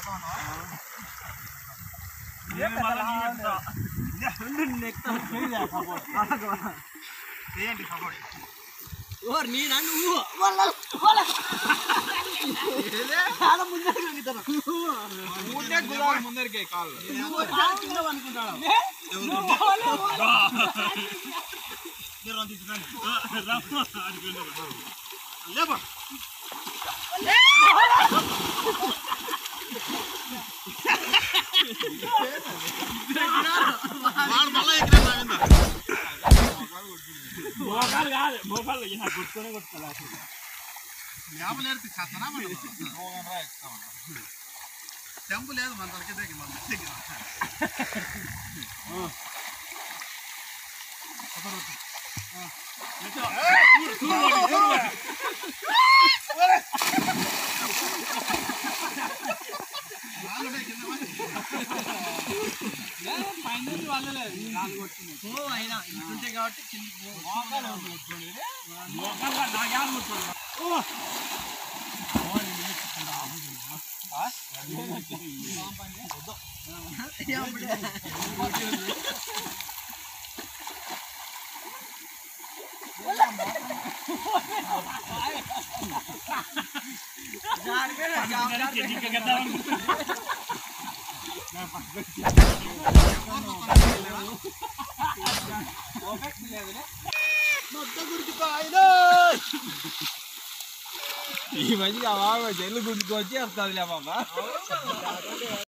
ముందరికే కాళ్ళు మోకాలు కాదు మోకాలు కొట్టుకొని కొట్టుకోవాలి టెంపు లేదు మన తలకి దగ్గర మన దగ్గర అయినా ఇంటుంటే కాబట్టి ఈ మంచిగా జల్లు గుర్తుకొచ్చి వస్తుంది బాబా.